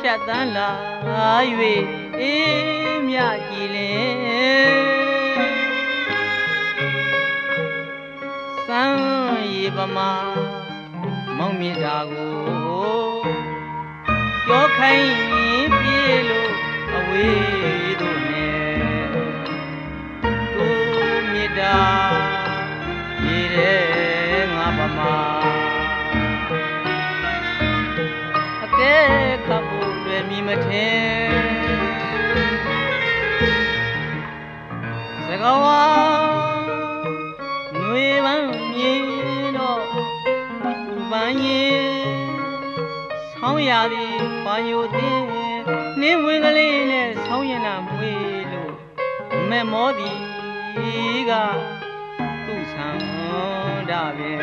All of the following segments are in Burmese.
တ်တန်းလာ၍အေးမြကြည်လင်စမ်းရည်ပမာမောင်မြစ်တာကိုကြောခိုင်းပြေလို့အဝေးတို့နဲ့သူမြစ်တာရည်တဲ့ငါပမာအကဲခပ်ဖို့လွယ်မီမထင်စကားဝါຫນွေပန်းမြင်တော့သူပန်းရင်ဆောင်းရသည်ခွာညိုသည်နှင်းဝင်ကလေးနဲ့ဆောင်းရင်နာမွေလို့မဲ့မောသည်ကသူ့ဆန္ဒပင်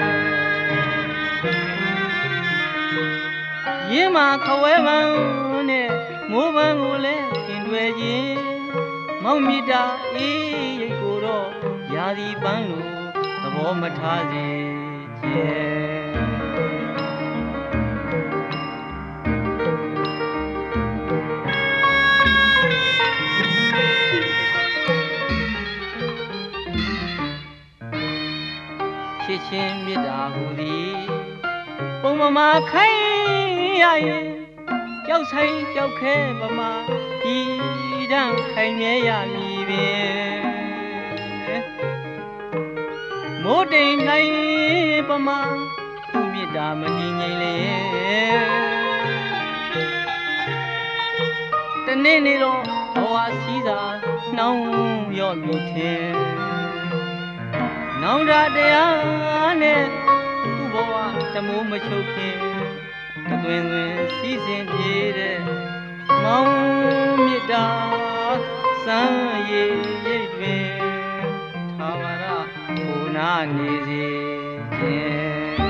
ရင်းမှာခဝဲပန်းနဲ့မိုးပန်းကိုလည်းခင်တွယ်ခြင်းမောင်မြစ်တာအေးရိတ်ကိုတော့ရာသီပန်းလို့သဘောမထားစေချေချစ်ချင်းမြတ်တာဟူသည်ပုံမမခိုင်းရရင်ကြောက်ဆိုင်ကြောက်ခဲပမာဒီတန်းခိုင်မြဲရမည်ပင်မိုးတိမ်နိုင်ပမာသူမြတ်တာမတည်ငြိမ်လေတနေ့နေ့တော့ဘဝစည်းစာနှောင်းရော့မြည်ထင်နောင်တတရားနဲ့သူ့ဘဝတမိုးမချုပ်ခင်တသွင်သွင်စီးစင်ပြေတဲ့မောင်မြစ်တာစမ်းရည်ရိတ်တွင်သာဝရဘုနာနေစေခြင်း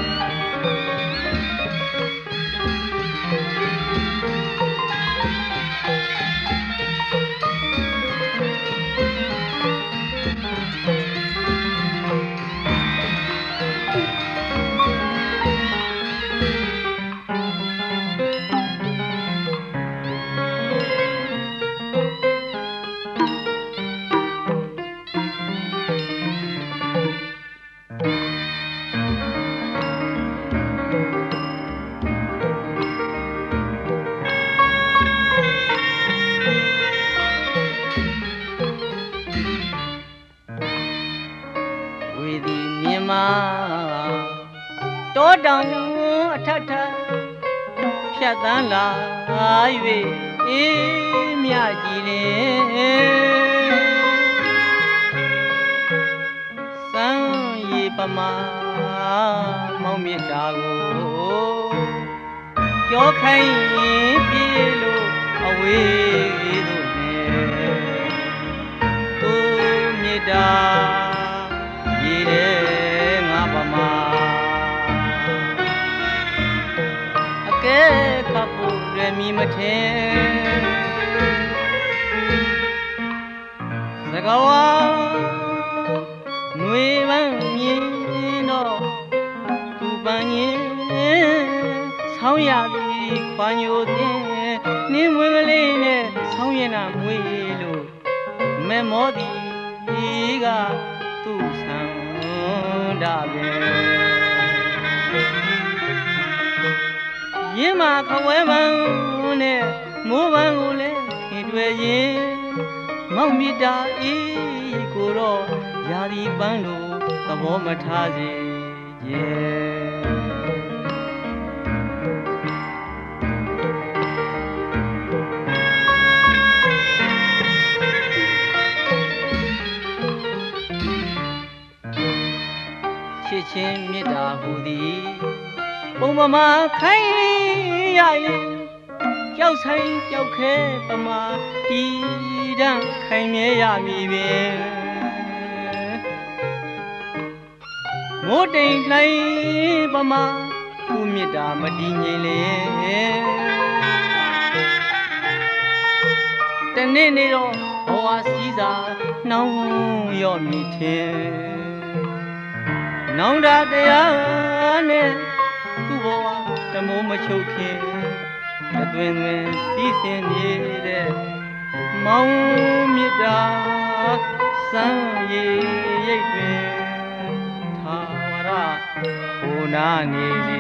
တောတောင်အထက်ထက်ဖြတ်တန်းလာ၍အေးမြကြည်လင်စမ်းရည်ပမာမောင်မြစ်တာကိုကြောခိုင်းပြေလို့အဝေးတို့နဲ့သူမြစ်တာရည်တဲ့ငါပမာကဲခပ်ဖို့လွယ်မီမထင်စကားဝါຫນွေပန်းမြင်တော့သူပန်းရင်ဆောင်းရသည်ခွာညိုသည်နှင်းဝင်ကလေးနဲ့ဆောင်းရင်နာမွေလို့မဲ့မောသည်ကသူ့ဆန္ဒပင်ရင်းမှာခဝဲပန်းနဲ့မိုးပန်းကိုလည်းခင်တွယ်ရင်မောင်မြစ်တာအေးကိုတော့ရာသီပန်းလို့သဘောမထားစေချစ်ချင်းမြတ်တာဟူသည်ပုံမမခိုင်းရရင်ကြောက်ဆိုင်ကြောက်ခဲပမာဒီတန်းခိုင်မြဲရမည်ပင်မိုးတိမ်နိုင်ပမာသူမြတ်တာမတည်ငြိမ်လေတနေ့နေ့တော့ဘဝစည်းစာနှောင်းရော့မြည်ထင်နောင်တတရားနဲ့သူ့ဘဝတမိုးမချုပ်ခင်တွင်တွင်စီးဆင်းနေတဲ့မောင်မြစ်တာစမ်းရည်ရိပ်တွင်သာဝရဟိုနာနေလေ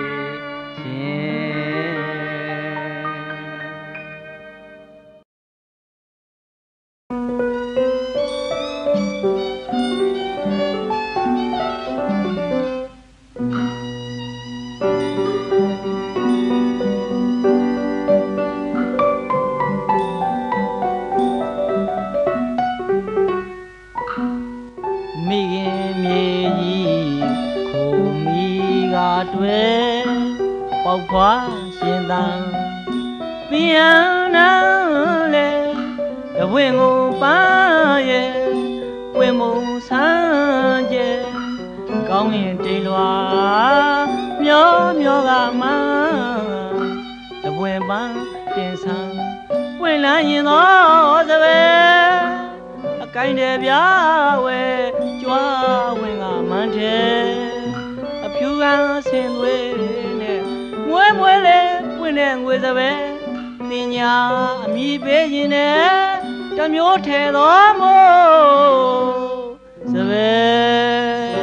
ပေါက်ဖွာရှင်သာပြန်နာလေတဝင်းကိုပန်းရဲ့ဝင်းမုံဆန်းကျဲကောင်းရင်တိမ်လွာမျောမျောကမှတဝင်းပန်းတင်ဆန်းပွင့်လန်းရင်သောစပယ်အကိုင်းတဲ့ပြဝဲကြွားဝင်ကမှန်းတဲ့ဖြူကန်းဆင်သွေးနဲ့မွဲမွဲလေးပွင့်တဲ့ငွေစပယ်တင်ညာအမိပေးရင်နဲ့တမျိုးထဲတော်မို့စပယ်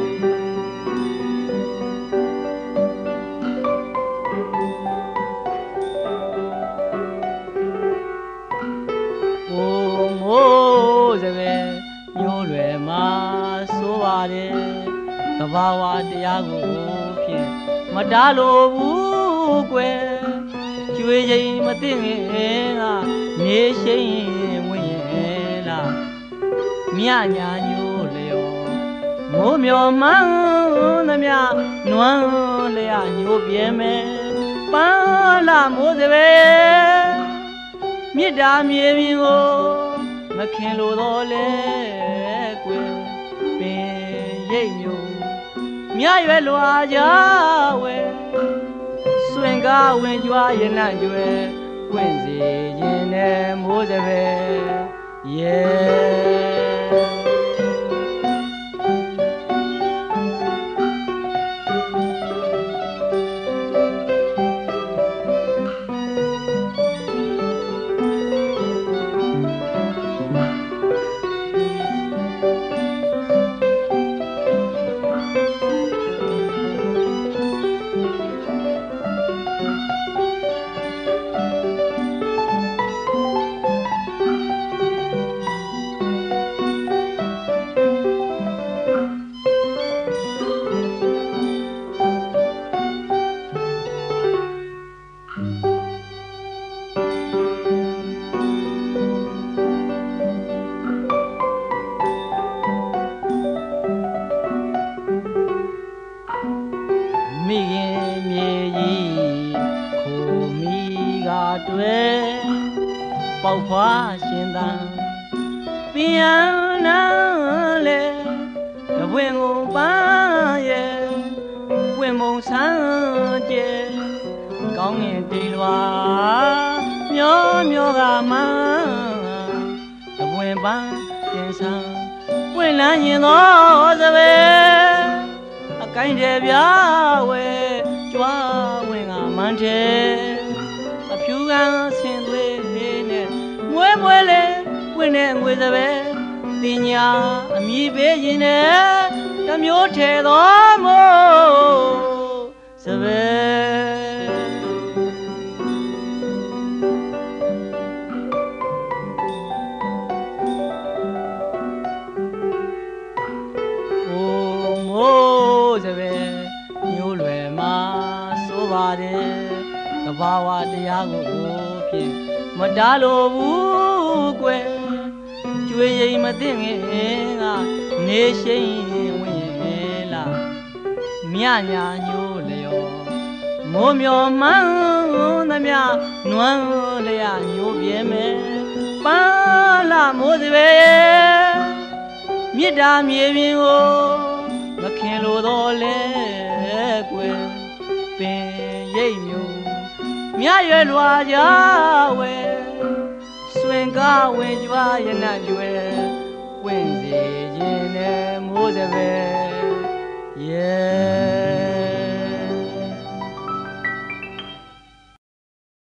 အိုးမို့စပယ်မျိုးလွယ်မှာဆိုပါတယ်ကဘာဝတရားကိုဖြင့်မတားလို့ဘူးကွယ်ကျွေးရင်မသိငင်ကနေရှိန်ဝင်ရင်လားမြညာညို့လျော်မိုးမျောမှန်းသမျှနွမ်းလျညို့ပြဲမယ်ပန်းလာမိုးစပယ်မြစ်တာမြေပြင်ကိုမခင်လို့တော့လေကွယ်ပင်ရိပ်မျိုးမြရွယ်လွာကြဝဲစွင်ကားဝင်ကြွားရနံ့ကျွဲပွင့်စီရင်နဲ့မိုးစပယ်မိခင်မြေကြီးခိုမိကတွေ့ပေါက်ဖွာရှင်သာပြန်နာလေတဝင်းကိုပန်းရဲ့ဝင်းမုံဆန်းကျဲကောင်းရင်တိမ်လွာမျောမျောကမှတဝင်းပန်းတင်ဆန်းပွင့်လန်းရင်သောစပယ်အကိုင်းတဲ့ပြဝဲကြွားဝင်ကမှန်းတဲ့အဖြူကန်းဆင်သွေးနဲ့မွဲမွဲလေးပွင့်တဲ့ငွေစပယ်တင်ညာအမိပေးရင်နဲ့တမျိုးထဲတော်မို့စပယ်မျိုးလွယ်မှာဆိုပါတယ်ကဘာဝတရားကိုဖြင့်မတားလို့ဘူးကွယ်ကျွေးရင်မသိငင်ကနေရှိန်ဝင်ရင်လားမြညာညို့လျော်မိုးမျောမှန်းသမျှနွမ်းလျညို့ပြဲမယ်ပန်းလာမိုးစပယ်မြစ်တာမြေပြင်ကိုမခင်လို့တော့လေကွယ်ပင်ရိပ်မျိုးမြရွယ်လွာကြဝဲစွင်ကားဝင်ကြွားရနံ့ကျွဲပွင့်စီခြင်းနဲ့မိုးစပယ်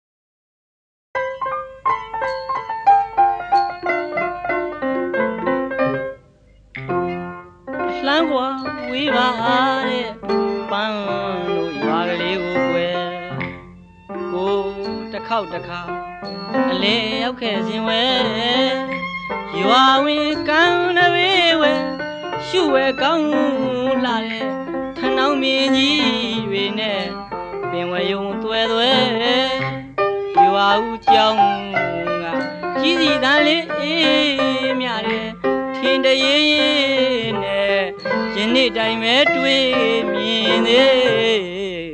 ပါတဲ့ပန်းတို့ရွာကလေးကိုကွယ်ကိုတစ်ခေါက်တစ်ခါအလဲရောက်ခဲ့စဉ်ဝဲရွာဝင်ကန်းနဝေးဝဲရှုဝဲကောင်းလာတဲ့ထနှောင်းမြင်းကြီးတွေနဲ့ပင်ဝဲယုံသွဲသွဲရွာဦးကြောင်းကကြီးစီတန်းလေးအေးမြတဲ့ထင်တရေနဲ့ယနေ့တိုင်းပဲတွေ့မြင်သေး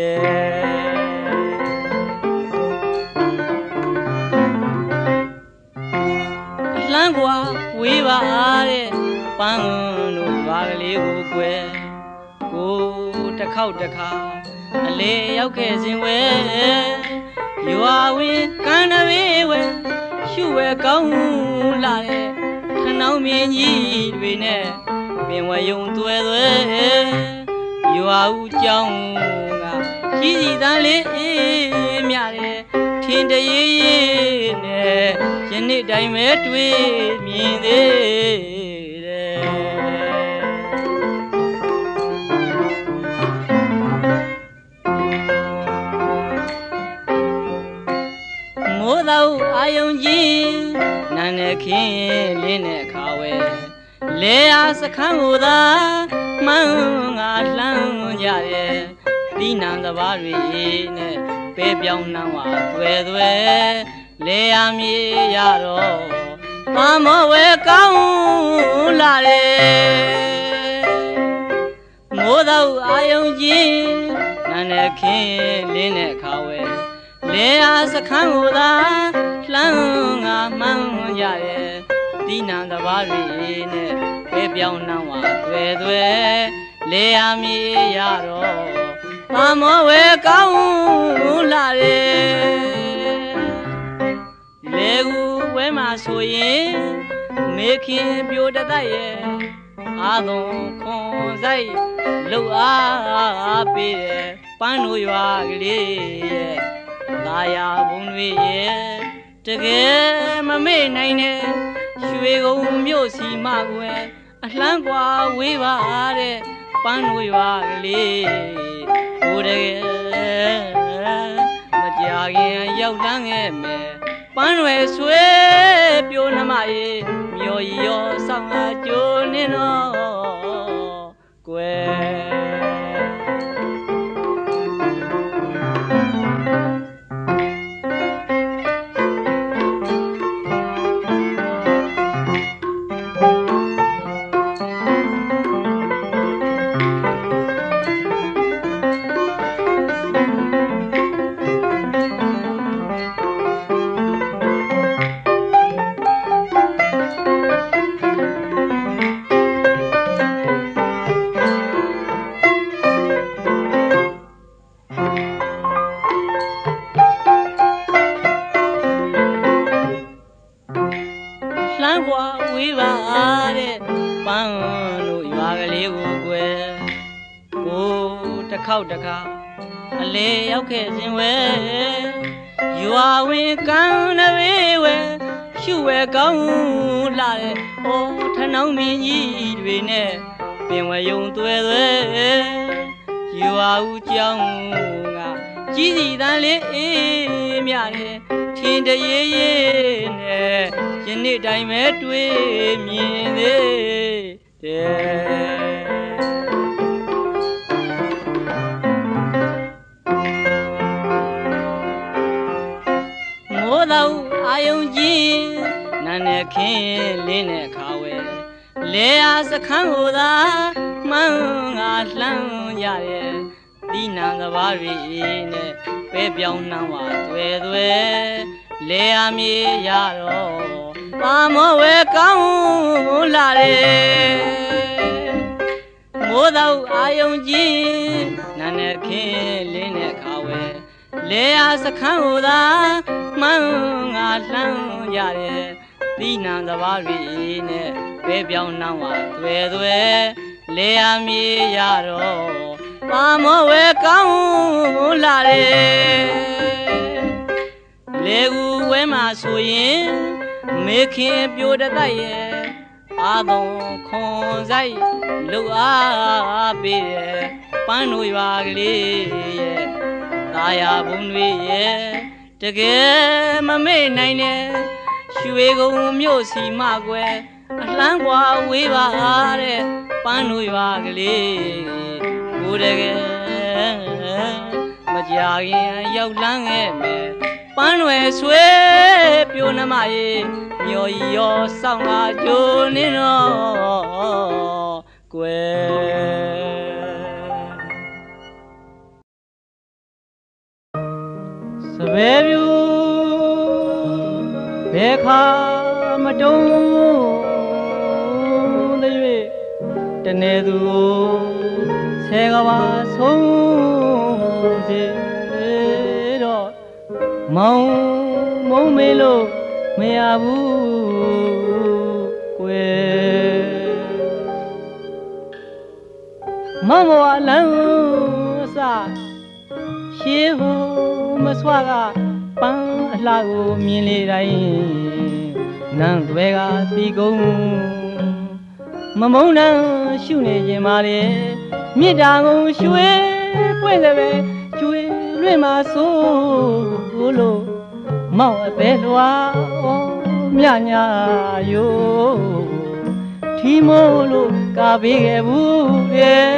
လမ်းကွာဝေးပါတဲ့ပန်းတို့ရွာကလေးကိုကွယ်ကိုတစ်ခေါက်တစ်ခါအလေရောက်ခဲ့စဉ်ဝဲရွာဝင်ကန်းနဝေးဝဲရှုဝဲကောင်းလာတဲ့ခနှောင်းမြင်းကြီးတွေနဲ့ပင်ဝဲယုံသွဲသွဲရွာဦးကြောင်းကကြီးစီတန်းလေးအေးမြတဲ့ထင်တရေနဲ့ယနေ့တိုင်းပဲတွေ့မြင်သေးတယ်မိုးသောအာယုံကြီးနာနဲ့ခင်းလင်းတဲ့ခါဝဲလေအားစခန်းကိုသာမှန်းငါလှမ်းကြရဲ့ဒီနံတဘာတွေနဲ့ပဲပြောင်းနှံဝါသွဲသွဲလေအားမြေရတော့မမောဝဲကောင်းလာတယ်မိုးသောအာယုံကြီးနာနဲ့ခင်းလင်းတဲ့ခါဝဲလေအားစခန်းကိုသာလှမ်းငါမှန်းကြရဲ့ဒီနံတဘာတွေနဲ့ပဲပြောင်းနှံဝါသွဲသွဲလေအားမြေရတော့မမောဝဲကောင်းလာတယ်လေကူဝဲမှာဆိုရင်မေခင်ပြိုတတ်ရဲ့အာသွန်ခွန်ဆိုင်လှုပ်အားပေးတယ်ပန်းတို့ရွာကလေးရဲ့သာယာဘုံတွေရဲ့တကယ်မမေ့နိုင်နဲ့ရွှေကုန်းမြို့စီမကွယ်အလှမ်းကွာဝေးပါတဲ့ပန်းတို့ရွာကလေးကိုတကယ်မကြခင်ရောက်လန်းခဲ့မယ်ပန်းရွယ်ဆွေပြိုနှမရေမြော်ရောဆောင်ငါကြိုးနေတော့ကွယ်လှမ်းကွာဝေးပါတဲ့ပန်းတို့ရွာကလေးကိုကွယ်ကိုတစ်ခေါက်တစ်ခါအလေရောက်ခဲ့စဉ်ဝဲရွာဝင်ကန်းနဝေးဝဲရှုဝဲကောင်းလာတဲ့အိုးထနှောင်းမြင်းကြီးတွေနဲ့ပင်ဝဲယုံသွဲသွဲရွာဦးကြောင်းကကြီးစီတန်းလေးအေးမြတဲ့ထင်တရေနဲ့ယနေ့တိုင်းပဲတွေ့မြင်သေးတယ်မိုးသောအာယုံကြီးနာနဲ့ခင်းလင်းတဲ့ခါဝဲလေအားစခန်းကိုသာမှန်းငါလှမ်းကြရဲ့ဒီနံတဘာတွေနဲ့ပဲပြောင်းနှံဝါသွဲသွဲလေအားမြေရတော့မမောဝဲကောင်းလာတယ်မိုးသောအာယုံကြီးနာနဲ့ခင်းလင်းတဲ့ခါဝဲလေအားစခန်းကိုသာမှန်းငါလှမ်းကြရဲ့ဒီနံတဘာတွေနဲ့ပဲပြောင်းနှံဝါသွဲသွဲလေအားမြေရတော့မမောဝဲကောင်းလာတယ်လေကူဝဲမှာဆိုရင်မေခင်ပြိုတတ်ရဲ့အာသောခွန်ဆိုင်လူအားပေးရဲ့ပန်းတို့ရွာကလေးရဲ့တာယာဘုံတွေရဲ့တကယ်မမေ့နိုင်နဲ့ရွှေကုန်းမြို့စီမကွယ်အလှမ်းကွာဝေးပါတဲ့ပန်းတို့ရွာကလေးကိုတကယ်မကြာခင်ရောက်လန်းခဲ့မယ်ပန်းွယ်ဆွေပြိုနှမရေမျော်ရောစောင်းလာကြိုနေတော့ကွယ်စပယ်ပြူဘယ်ခါမတုံးတဲ့၍တနေသူကိုဆဲကဘာဆုံးစေတော့မောင်မုံမေလို့မရဘူးကွယ်မောင်ဘဝလမ်းအစရှေးဟိုမဆွာကပန်းအလှကိုမြင်လေတိုင်းနန်းတွေကတီကုန်မမုံနှံရှုနေခြင်းပါလေမြစ်တာကုန်ရွှေပွင့်တယ်ပဲကျွေလွင့်မှာဆိုလို့မောင်အသေးလွာမြညာယိုထီမိုးလို့ကာပေးခဲ့ဘူးရဲ့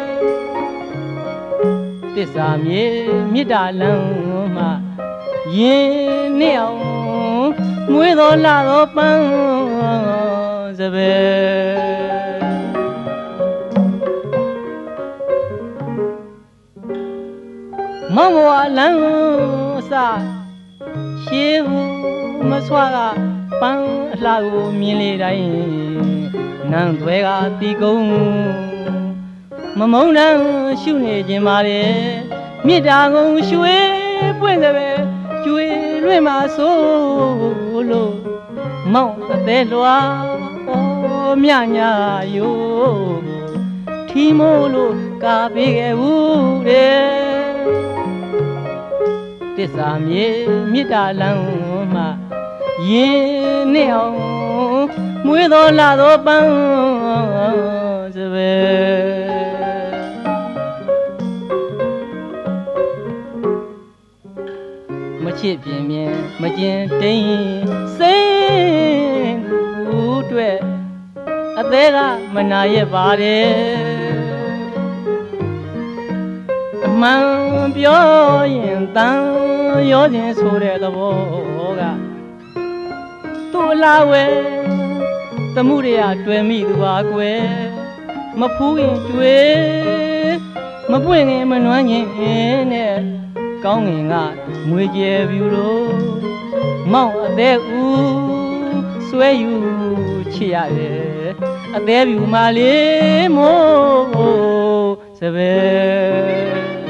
တစ္ဆာမြေမြစ်တာလမ်းမှာရင်နှစ်အောင်မွေးတော်လာတော်ပန်းစပယ်မောင်ဘဝလမ်းအစရှေးဟူမဆွာကပန်းအလှကိုမြင်လေတိုင်းနန်းတွေကတီကုန်မမုံနှံရှုနေခြင်းပါလေမြစ်တာကုန်ရွှေပွင့်တယ်ပဲကျွေလွင့်မှာဆိုလို့မောင်အသေးလွာမြညာယိုထီမိုးလို့ကာပေးခဲ့ဘူးတဲ့တစ္ဆာမြေမြစ်တာလမ်းမှာရင်နှစ်အောင်မွေးတော်လာတော်ပန်းစပယ်မချစ်ပြင်းပြင်းမကျင်တိန်စိတ်ဦးတွေ့အသေးကမနာရဲ့ပါတယ်အမှန်ပြောရင်တန်ရောခြင်းဆိုတဲ့သဘောကသူ့လာဝဲသမှုတွေကတွေ့မိသူပါကွယ်မဖူးရင်ကျွေးမပွင့်ရင်မနှွမ်းရင်နဲ့ကောင်းငင်ကငွေကျဲပြူလို့မောင်အသေးဦးဆွဲယူချစ်ရတယ်အသေးပြူမလေးမို့စပယ်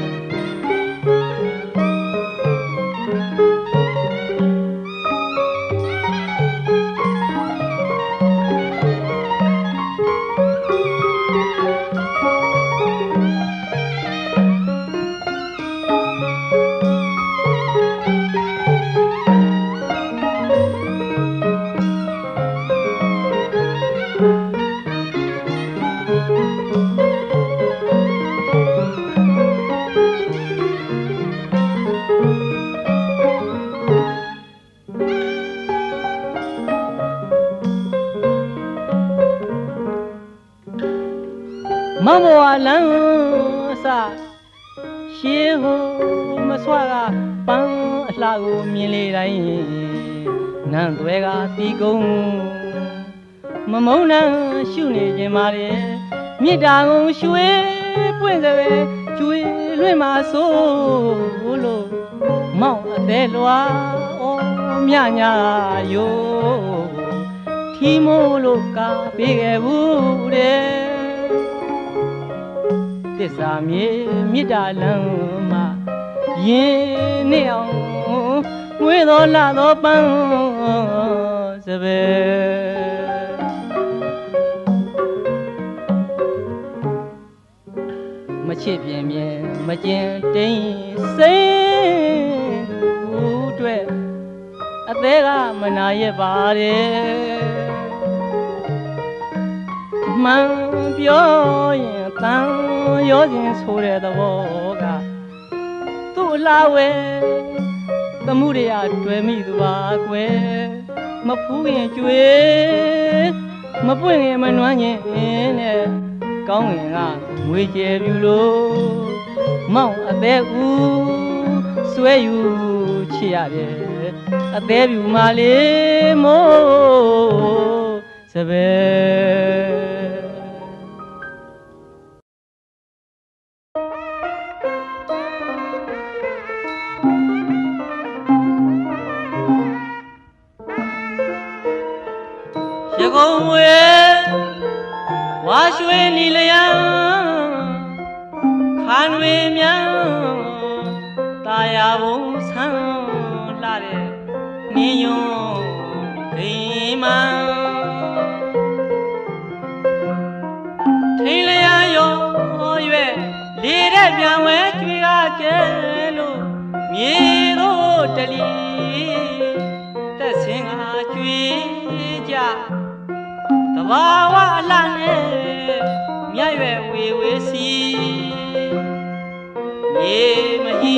မောင်ဘဝလမ်းအစရှေးဟိုမဆွာကပန်းအလှကိုမြင်လေတိုင်းနန်းတွေကတီကုန်မမုံနှံရှုနေခြင်းပါလေမြစ်တာကုန်ရွှေပွင့်တယ်ပဲကျွေလွင့်မှာဆိုလို့မောင်အသေးလွာမြညာယိုထီမိုးလို့ကာပေးခဲ့ဘူးတဲ့တစ္ဆာမြေမြစ်တာလမ်းမှာရင်နှစ်အောင်မွေးတော်လာတော်ပန်းစပယ်မချစ်ပြင်းပြင်းမကျင်တိန်စိတ်ဦးတွေ့အသေးကမနာရဲ့ပါတယ် man bio yin tan yo jin so de dabo ga tu la we tamu de ya twai mi tu ba kwe ma phu yin chwe ma pwin yin ma nwan yin ne kaung yin ga ngwe che byu lo maung a the u swai yu chi ya de a the byu ma le mo sabe Yagong we wa shwe ni la ya khan we mya ta ya bong san la de ni yong kai ma thai la ya yo yue le de pyan we chwe ga che lo mye do ta li tat sin ga chwe ja ba wa la ne mya yue we we si ye ma hi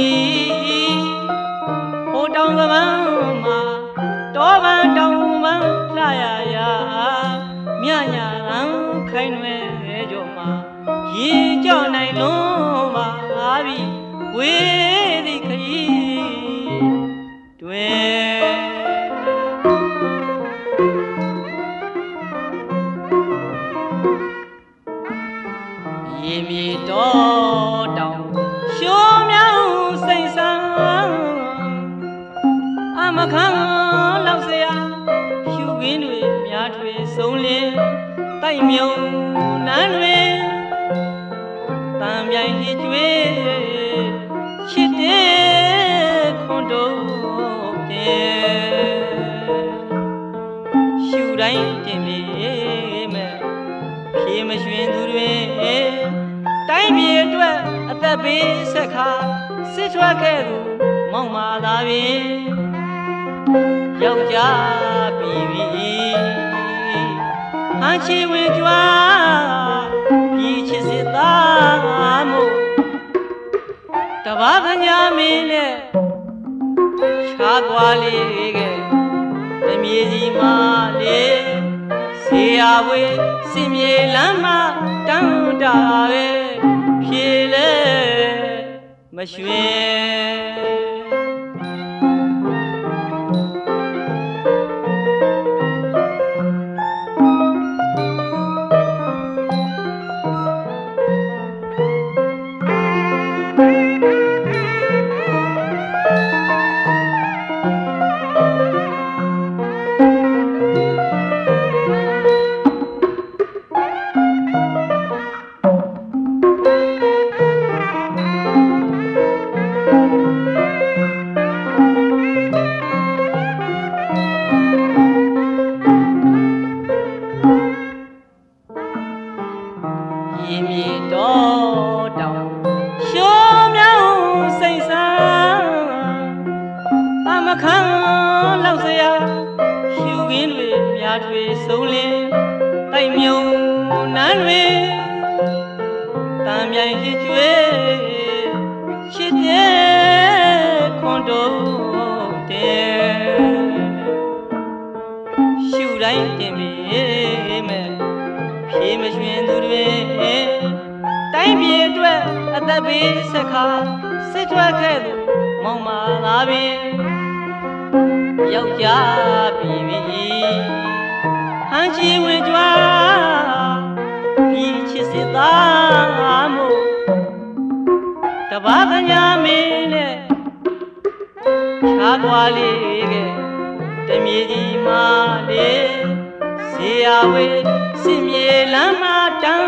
ho taung ga ban ma to ban taung ban la ya ya mya nya ran khai nwe jo ma yi jo nai lon ba bi we di khai twe tay miêu nán về tam nhai hi chue chi te con đâu te siêu đánh tiền mẹ mẹ khi mà xuyên du về tay miêu đuôi ta bị sẽ khá sẽ cho cái mong mà ta về yêu cha bị anh chỉ vì cho bị chết sẽ ta mồ ta bắt anh nhà mình lệ cha qua lệ cái em gì mà lệ sẽ về sẽ miệt lắm mà chẳng đã về phía lệ mà xuyên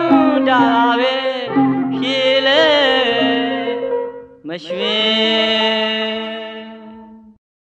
Mashwin